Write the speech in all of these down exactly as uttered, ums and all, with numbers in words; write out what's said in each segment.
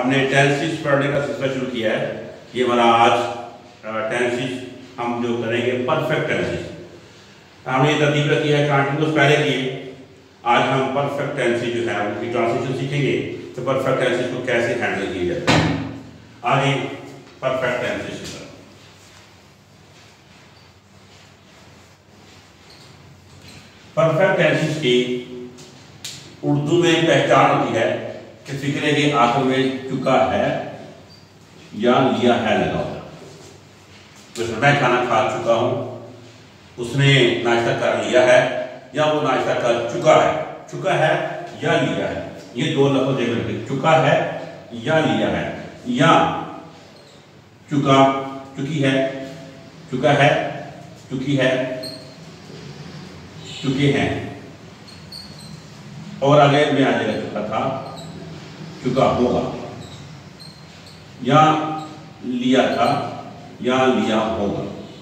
हमने टेंसेस पढ़ने का सिलसिला शुरू किया है। ये हमारा आज टेंसेस हम जो करेंगे परफेक्ट टेंसेस। हमने ये तरतीब रखी है, कंटिन्यूअस पहले किए, आज हम परफेक्ट टेंसेस जो है उनकी ट्रांसलेशन सीखेंगे। तो परफेक्ट टेंसेस को कैसे हैंडल किया जाता है, आगे परफेक्ट टेंसेस की तरफ। परफेक्ट टेंसेस की उर्दू में पहचान होती है कि फिक्रे के आखिर में चुका है या लिया है लगा होता। जैसे मैं खाना खा चुका हूं, उसने नाश्ता कर लिया है या वो नाश्ता कर चुका है। चुका है या लिया है, ये दो लफ्ज देख रखे, चुका है या लिया है, या चुका चुकी है, चुका है चुकी है, चुके हैं, और आगे में आ जाएगा चुका था, चुका होगा, या लिया था या लिया होगा।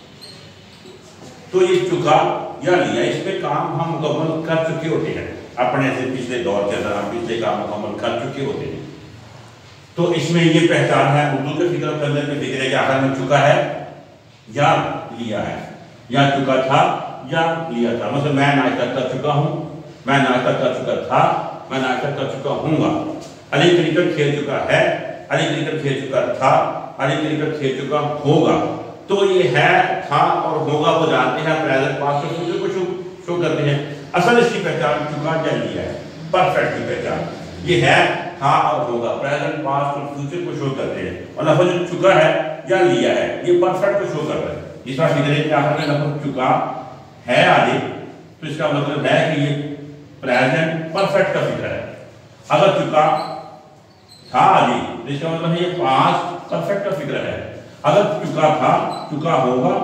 तो ये चुका या लिया, इसमें काम हम मुकम्मल कर चुके होते हैं। अपने से पिछले दौर के अंदर हम पिछले काम मुकम्मल कर चुके होते हैं। तो इसमें ये पहचान है उर्दू के फिक्र के अंदर में फिक्रे के आखिर में चुका है या लिया है, या चुका था या लिया था। मतलब मैं नाश्ता कर चुका हूं, मैं नाश्ता कर चुका था, मैं नाश्ता कर चुका हूँगा। अली क्रिकेट खेल चुका है, अली क्रिकेट खेल चुका था, अली क्रिकेट खेल चुका होगा। तो ये है, था और होगा वो जानते हैं, प्रेजेंट पास्ट और फ्यूचर को शो शो करते हैं। असल इसकी पहचान चुका या लिया है, परफेक्ट की पहचान ये है, था और होगा, प्रेजेंट पास्ट और फ्यूचर को शो करते हैं। और लफ्ज जो चुका है या लिया है ये परफेक्ट को शो कर रहा है। जिस तरह फिक्रे के आखिर में लफ्ज चुका है आगे, तो इसका मतलब है कि ये प्रेजेंट परफेक्ट का फिक्र है। अगर चुका था आगे, तो इसका मतलब है ये पास्ट परफेक्ट का फिक्र है। अगर चुका था, चुका होगा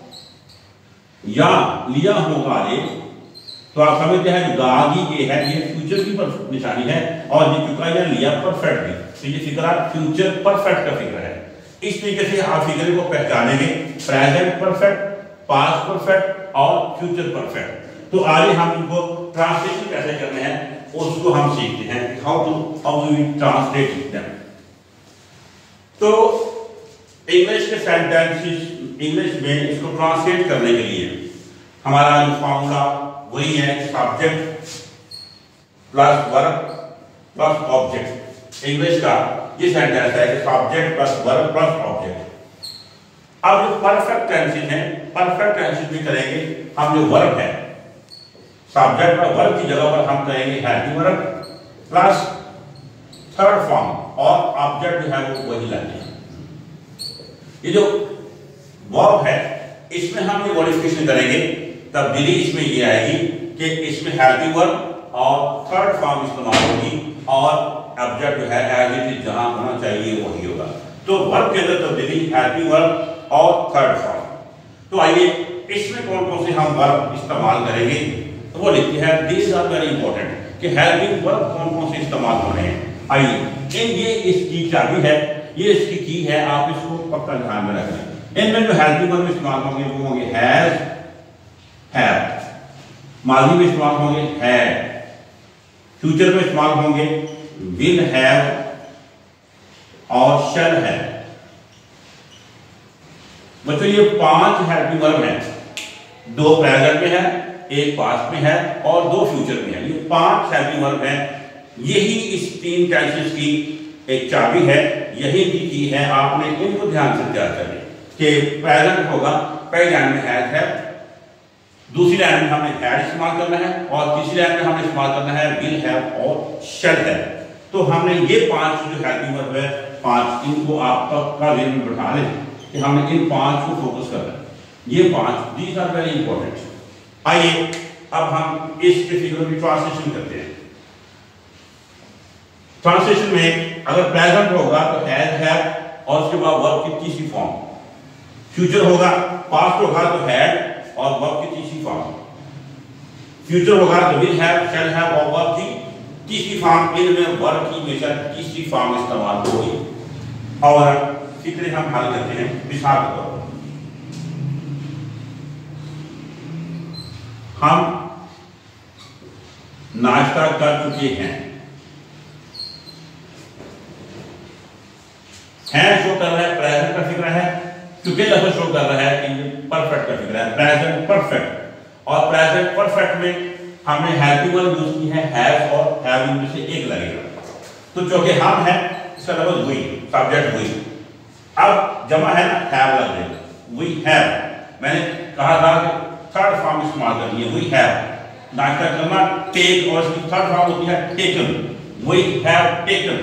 या लिया होगा आगे, तो आप समझते हैं जो आगे ये है ये फ्यूचर की निशानी है, और ये चुका या लिया परफेक्ट भी। तो ये फिक्रा फ्यूचर परफेक्ट का फिक्र है। इस तरीके से आप फिक्रे को पहचानेंगे, प्रेजेंट परफेक्ट, पास्ट परफेक्ट और फ्यूचर परफेक्ट। तो आगे हम इनको ट्रांसलेशन कैसे करने हैं उसको हम सीखते हैं, how to how we translate them. तो इंग्लिश के सेंटेंसेस इंग्लिश में इसको ट्रांसलेट करने के लिए हमारा जो फॉर्मूला वही है, subject plus verb plus object. English का ये सेंटेंस है कि subject plus verb plus object. अब जो परफेक्ट टेंसेस हैं, परफेक्ट टेंसेस में करेंगे हम जो वर्ब है, सब्जेक्ट और वर्ब की जगह पर हम करेंगे have to verb plus third form, और ऑब्जेक्ट जो है वो वही लाएंगे। ये जो वर्ब है इसमें हम ये मॉडिफिकेशन करेंगे, तब्दीली इसमें ये आएगी कि इसमें हैव टू वर्ब और थर्ड फॉर्म इस्तेमाल होगी, और ऑब्जेक्ट जो है एज इट इज जहां होना चाहिए वही होगा। तो वर्ब के अंदर तब्दीली हैव टू वर्ब और थर्ड फॉर्म। तो आइए इसमें कौन कौन से हम वर्ब इस्तेमाल करेंगे, तो वो लिखते हैं दीज आर वेरी इंपॉर्टेंट कि हेल्पिंग वर्ब कौन कौन से इस्तेमाल होने हैं। आइए इन ये इसकी चाबी है, ये इसकी की है, आप इसको पक्का ध्यान में रखें। इनमें जो हेल्पिंग वर्ब इस्तेमाल होंगे वो होंगे हैज, हैव, माजी में इस्तेमाल होंगे हैड, फ्यूचर में इस्तेमाल होंगे विल हैव और शैल हैव। बच्चों ये पांच हेल्पिंग वर्ब हैं, दो प्रेजेंट में है, एक पास्ट में है और दो फ्यूचर में है। ये पांच हेल्पिंग वर्ब हैं। यही इस तीन टेंसेस की एक चाबी है, यही की की है। आपने इनको ध्यान से तैयार करना कि प्रेजेंट होगा, पहली लाइन में हैज है, दूसरी लाइन में हमने हैड इस्तेमाल करना है, और तीसरी लाइन में हमने इस्तेमाल करना है विल हैव और शैल हैव। तो हमने ये पांच जो हेल्पिंग वर्ब है पांच, इनको आप पक्का ध्यान में बैठा लें कि हमने इन पांच को फोकस करना है। ये पांच दीज आर वेरी इंपॉर्टेंट। आइए अब हम इसके फिगर की ट्रांसलेशन करते हैं। ट्रांसलेशन में अगर प्रेजेंट होगा तो हैज हैव और उसके बाद वर्ब की तीसरी फॉर्म, फ्यूचर होगा, पास्ट होगा तो हैड और वर्ब की तीसरी फॉर्म, फ्यूचर होगा तो विल हैव, शैल हैव और वर्ब की तीसरी फॉर्म। इनमें वर्ब की हमेशा तीसरी फॉर्म इस्तेमाल होगी। और फिक्रे हम हल करते हैं मिसाल के तौर पर। हम नाश्ता कर चुके हैं, ये लफ्ज शो कर रहा है कि ये परफेक्ट का फिक्र है, प्रेजेंट परफेक्ट। और प्रेजेंट परफेक्ट में हमने हैव वर्ब यूज की है, हैव और हैव में से एक लगेगा। तो चूंकि हम है इसका लफ्ज हुई, सब्जेक्ट हुई, अब जमा है ना हैव लग जाएगा, वी हैव। मैंने कहा था कि थर्ड फॉर्म इस्तेमाल करनी है, वी हैव। नाश्ता करना टेक और इसकी थर्ड फॉर्म होती है taken, we have taken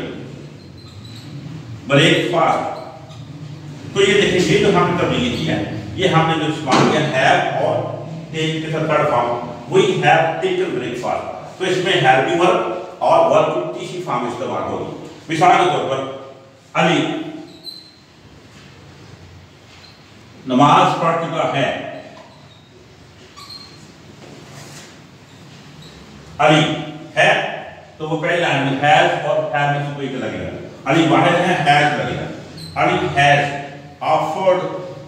breakfast. तो ये देखिए ये जो हमने तब्दीली की है, ये हमने जो इस्तेमाल किया हैव और टेक के साथ third form, we have taken breakfast. तो इसमें हैव भी वर्ब और वर्ब की तीसरी फॉर्म इस्तेमाल होगी। मिसाल के तौर पर अली नमाज पढ़ चुका है, अली है तो वो पहले लाइन में हैज और हैव में से कोई एक लगेगा। अली वाहिद है, हैज लगेगा। अली हैज ऑफर्ड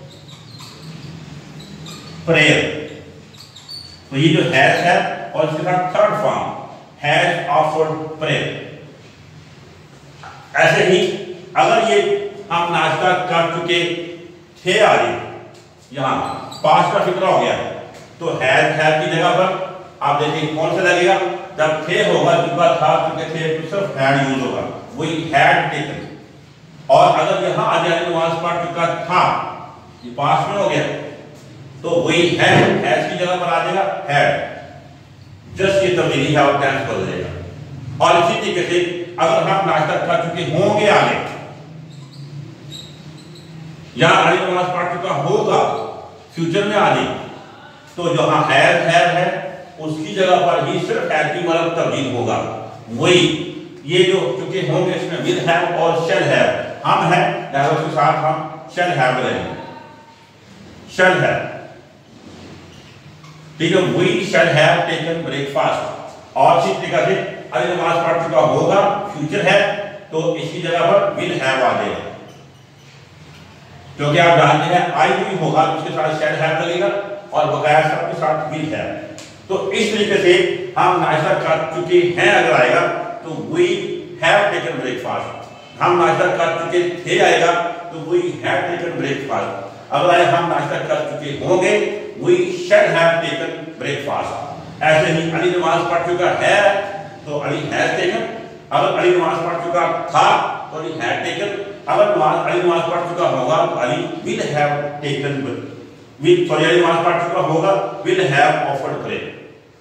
प्रेयर, तो ये जो हैज है और इसके साथ third form has offered prayer. ऐसे ही अगर ये हम नाश्ता कर चुके थे, आगे यहां पास्ट का फिक्र हो गया तो हैज हैव की जगह पर आप देखिए कौन सा लगेगा, जब थे होगा चुका था चुके थे तो सिर्फ हैड यूज होगा, वी हैड टेकन। और अगर यहां आ जाए नमाज पढ़ चुका था, ये पास्ट में हो गया तो वी हैड हैज की जगह पर आ जाएगा हैड। जस्ट ये तब्दीली है और टेंस बदल जाएगा। और इसी तरीके से अगर हम नाश्ता कर चुके होंगे आगे, या अली नमाज पढ़ चुका होगा फ्यूचर में आ जाए, तो जहां हैज हैव है उसकी जगह पर ही सिर्फ हैव की वर्ब तब्दील होगा। वही ये जो चुके होंगे इसमें विल हैव और शैल हैव, हम है डायवर्स के साथ हम शैल हैव रहेंगे, शैल हैव। ठीक है, we shall have taken breakfast. और इसी तरीके से अली नमाज पढ़ चुका होगा फ्यूचर है तो इसकी जगह पर विल हैव आ जाएगा, क्योंकि आप जानते हैं आई हुई होगा उसके साथ शैल हैव लगेगा और बकाया सबके साथ विल हैव। तो इस तरीके से हम नाश्ता कर चुके हैं अगर आएगा तो वी हैव टेकन ब्रेकफास्ट। हम नाश्ता कर चुके थे आएगा तो वी हैव टेकन ब्रेकफास्ट। अगर आए हम नाश्ता कर चुके होंगे we shall have taken breakfast. ऐसे ही अली नमाज पढ़ चुका है तो अली हैज टेकन। अगर अली नमाज पढ़ चुका था तो अली हैड टेकन। अगर नमाज अली नमाज पढ़ चुका होगा तो Ali will have taken will sorry Ali नमाज पढ़ चुका होगा will have offered prayer.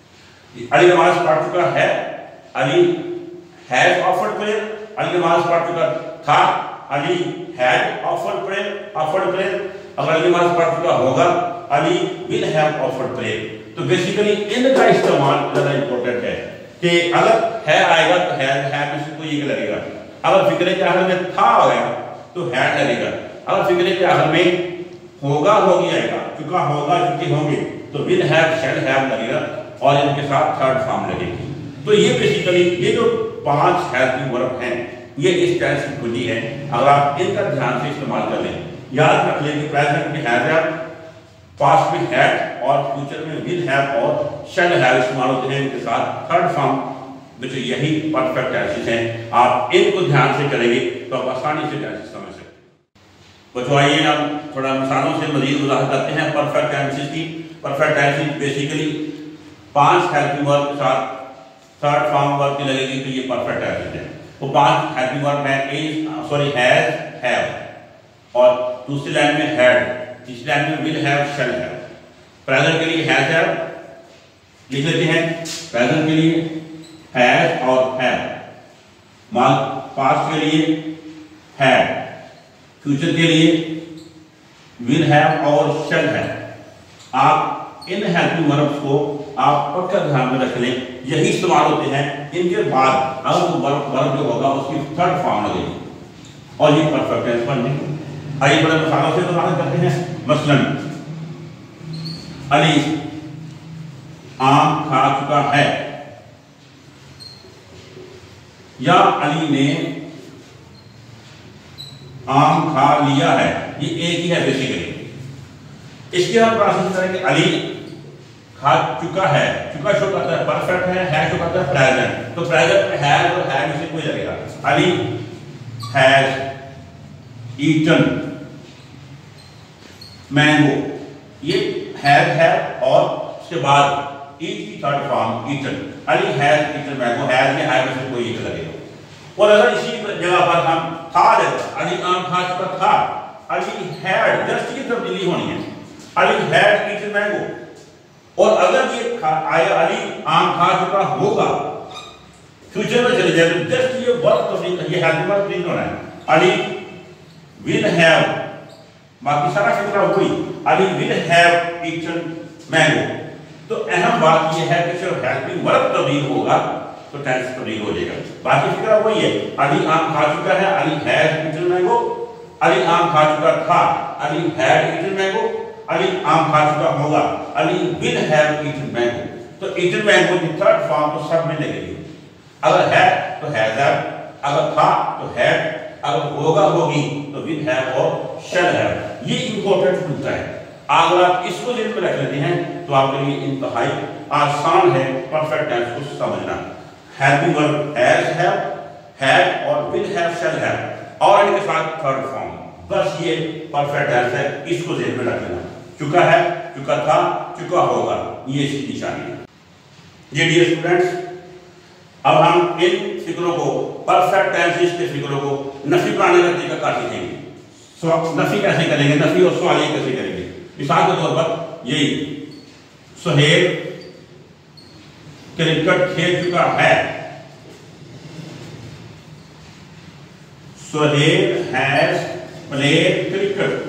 Ali नमाज पढ़ चुका है, Ali has offered prayer. Ali नमाज पढ़ चुका था, Ali had offered prayer offered prayer. अगर अली नमाज पढ़ चुका होगा Ali will have offered prayer. तो बेसिकली इनका इस्तेमाल ज्यादा इंपॉर्टेंट है कि अगर है आएगा तो हैज हैव में से कोई एक लगेगा। अगर फिक्रे के आखिर में था आएगा तो हैड लगेगा। अगर फिक्रे के आखिर में होगा होगी आएगा, चुका होगा चुके होंगे तो विल हैव शैल हैव लगेगा और इनके साथ थर्ड फॉर्म लगेगी। तो ये बेसिकली ये जो पांच हेल्पिंग वर्ब हैं ये इस टेंस की कुंजी है। अगर आप इनका ध्यान से इस्तेमाल कर लें, याद रख लें कि प्रेजेंट में हैज है, पास्ट में हैड और फ्यूचर में विल हैव और शैल हैव इस्तेमाल होते हैं इनके साथ थर्ड फॉर्म, बच्चों यही परफेक्ट टेंसेस हैं। आप इनको ध्यान से करेंगे तो आप आसानी से टेंसेस समझ सकते हैं। बच्चों आइए हम थोड़ा मिसालों से मजीद वजाहत करते हैं परफेक्ट टेंसेस की। परफेक्ट टेंसेस बेसिकली पांच हेल्पिंग वर्ब के साथ थर्ड फॉर्म वर्ब की लगेगी तो ये परफेक्ट टेंसेस है। वो पांच हेल्पिंग वर्ब है इज सॉरी हैज हैव और दूसरी लाइन में हैड, तीसरी लाइन में will have shall have. Present के लिए हैज हैव लिख लेते हैं, प्रेजेंट के लिए हैज और हैव, मान पास्ट के लिए हैड, फ्यूचर के लिए विल हैव और शैल हैव। आप इन हेल्पिंग वर्ब्स को आप पक्का ध्यान में रख लें, यही इस्तेमाल होते हैं। इनके बाद अगर वर्ब वर्ब जो होगा उसकी थर्ड फॉर्म लगेगी और ये परफेक्ट टेंस बनेगी। आइए बड़े मिसालों से उदाहरण करते हैं। मसलन अली आम खा चुका है या अली ने आम खा लिया है, ये एक ही है बेसिकली। इसके हम प्रोसेस करेंगे अली खा चुका है, चुका शो करता है परफेक्ट है, है शो करता है प्रेजेंट। तो प्रेजेंट में हैज और हैव में से कोई लगेगा। अली हैज ईटन मैंगो, ये हैव है और उसके बाद ईट की third form eaten, Ali has eaten mango, has में हैव में कोई ईट लगेगा। और अगर इसी जगह पर हम था लेते, अली आम खा चुका था, अली हैड, जस्ट की तब्दीली होनी है, अली हैड ईटन मैंगो। और अगर ये आया अली आम खा चुका होगा, फ्यूचर में चले जाए, जस्ट ये वर्ब तब्दील, ये हैव वर्ब तब्दील होना है, अली विल हैव, बाकी सारा फिक्रा वही, Ali will have eaten mango. तो अहम बात यह है कि सिर्फ हेल्पिंग वर्ब तब्दील होगा तो टेंस तब्दील हो जाएगा, बाकी फिक्रा वही है, अली आम खा चुका है, Ali has eaten mango, Ali आम खा चुका था, Ali had eaten mango, Ali आम खा चुका होगा, Ali will have eaten mango. तो ईटन मैंगो की थर्ड फॉर्म तो सब में लगेगी, अगर है तो हैज हैव, अगर था तो हैड, अगर होगा होगी तो विल हैव और शैल हैव। ये इंपॉर्टेंट होता है, अगर आप इसको जेल में रख लेते हैं तो आपके लिए इंतहाई आसान है परफेक्ट टेंस को समझना। Helping verb has have, had और विल हैव, शैल हैव और इनके साथ थर्ड फॉर्म, बस ये परफेक्ट टेंस है, इसको जेल में रख लेना। चुका है, चुका था, चुका होगा, ये इसकी निशानी है। ये डियर स्टूडेंट्स, अब हम इन फिक्रों को, परफेक्ट टेंसेस के फिक्रों को नफी बनाने का तरीका काट सीखेंगे। सो नफी कैसे करेंगे, नफी और सवाल कैसे करेंगे। मिसाल के तौर पर यही, सुहेल क्रिकेट खेल चुका है, सुहेल हैज प्लेड क्रिकेट।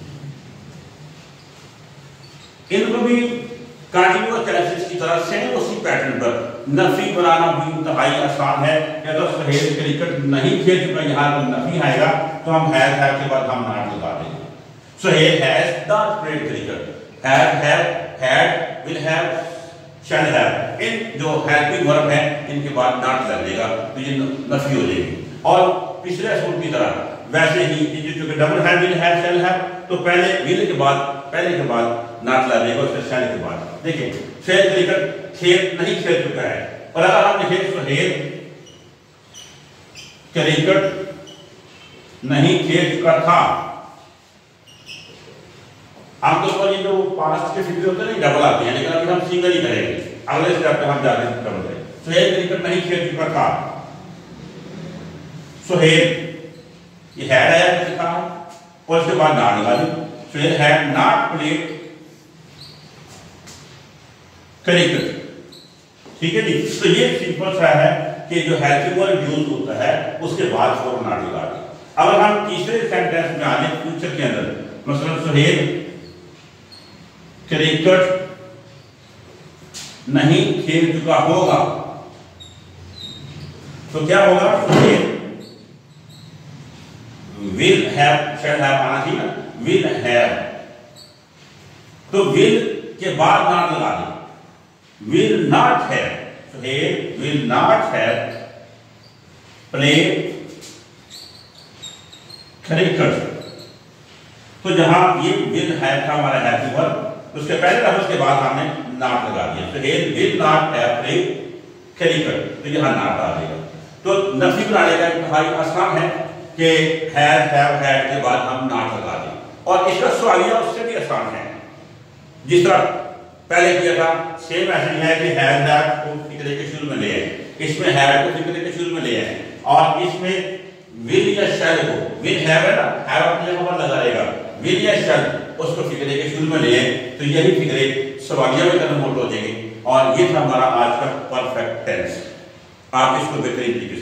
इनको भी कंटिन्यूअस टेंसेस की तरह सेम उसी पैटर्न पर नफी बनाना भी इंतहाई आसान है। अगर सुहेल क्रिकेट नहीं खेल चुका, यहां पर नफी आएगा तो हम हैज हैव के बाद हम नॉट लगा देंगे। Suhail has not played cricket, have have had will have shall have, इन जो हेल्पिंग वर्ब है इनके बाद नॉट लग जाएगा तो ये नफी हो जाएगी। और पिछले सूत्र की तरह वैसे ही जो double have will have shall have, तो पहले विल के बाद पहले के बाद नॉट लगेगा, उससे शैल के बाद। देखिए सुहेल क्रिकेट खेल नहीं खेल चुका है, और अगर हम देखें सुहेल क्रिकेट नहीं खेल चुका था, आमतौर पर ये जो पास्ट के फिक्र होते हैं डबल आते हैं, लेकिन अभी हम सिंगल ही करेंगे, अगले स्टेप पे हम जाके डबल करेंगे। सुहेल क्रिकेट नहीं खेल चुका था, सुहेल ये हैड आया लिखा है और उसके बाद नॉट लगा दी, Suhail had not played cricket. ठीक है जी, तो ये सिंपल सा है कि जो हेल्पिंग वर्ब यूज होता है उसके बाद फॉर नॉट लगा दी। अगर हम तीसरे सेंटेंस में आ जाए फ्यूचर के अंदर, मतलब सुहेल क्रिकेट नहीं खेल चुका होगा, तो क्या होगा, Suhail will have, shall have आना चाहिए ना, विल हैव, तो विल के बाद नॉट लगा दी, will not have, Suhail will not have played cricket. तो जहां ये विल हैव था हमारा हेल्पिंग वर्ब, उसके पहले लफ्ज के बाद हमने नॉट लगा दिया, Suhail will not have played cricket, तो यहां नॉट आ जाएगा। तो नफी बनाने का इंतहाई आसान है कि हैव हैव हैड के बाद हम नॉट लगा दें, और इसका सवालिया उससे भी आसान है, जिस तरह पहले किया था सेम ऐसे ही है कि हैव हैव को फिक्रे के शुरू में ले आए, इसमें हैव को फिक्रे के शुरू में ले आए, और इसमें विल या शैल को, विल हैव है ना, हैव अपने जगह पर लगा रहेगा, विल या शैल उसको फिक्रे के शुरू में ले आए, तो यही फिक्रे सवालिया में कन्वर्ट हो जाएंगे। और ये था हमारा आज का परफेक्ट टेंस। आप इसको बेहतरीन तरीके से